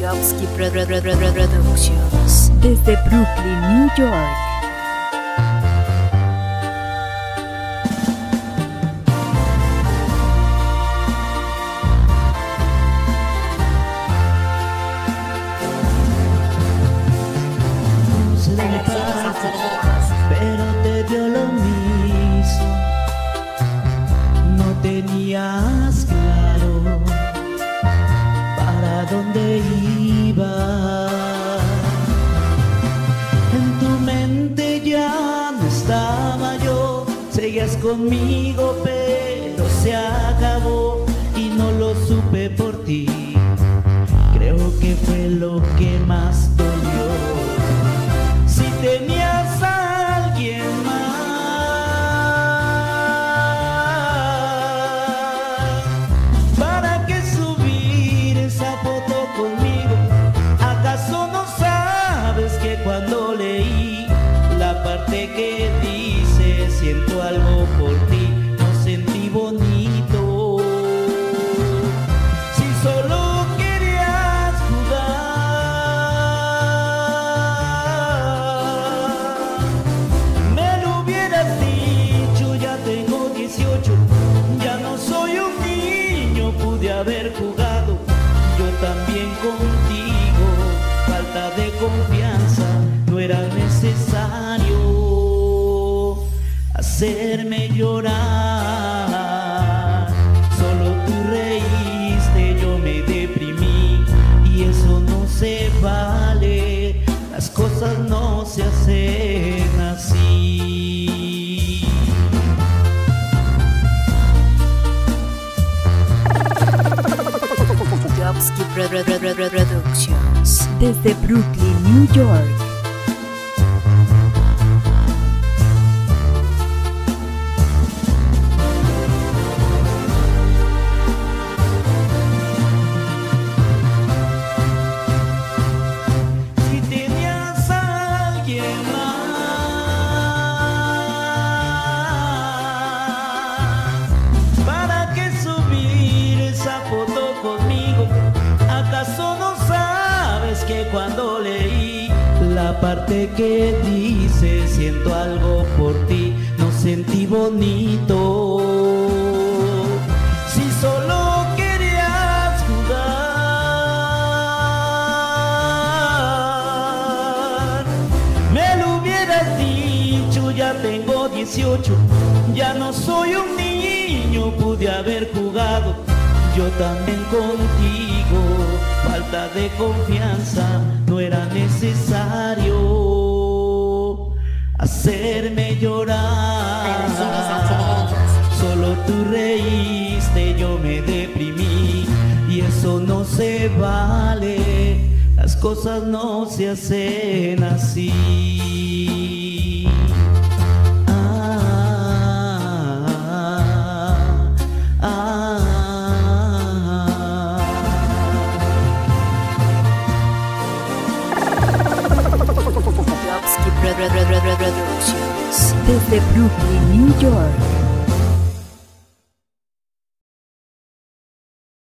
Dubsky Productions desde Brooklyn, New York. Pero te dio lo mismo, no tenías claro para dónde iba. En tu mente ya no estaba yo, seguías conmigo pero se acabó y no lo supe por ti. Creo que fue lo que más dolió. Si tenías a alguien más, ¿para qué subir esa foto conmigo? ¿Acaso no sabes que cuando leí la parte que dice siento algo por ti, no sentí bonito? Si solo ya no soy un niño, pude haber jugado yo también contigo. Falta de confianza, no era necesario hacerme llorar. Solo tú reíste, yo me deprimí y eso no se vale. Las cosas no se hacen así. Dubsky Productions desde Brooklyn, New York. Si tenías a alguien más, ¿para qué subir esa foto conmigo? ¿Acaso no sabes que cuando leí la parte que dice siento algo por ti, no sentí bonito? Si solo querías jugar, me lo hubieras dicho. Ya tengo 18, ya no soy un niño, pude haber jugado yo también contigo. Falta de confianza, no era necesario hacerme llorar. Solo tú reíste, yo me deprimí y eso no se vale. Las cosas no se hacen así. Productions desde Brooklyn, New York.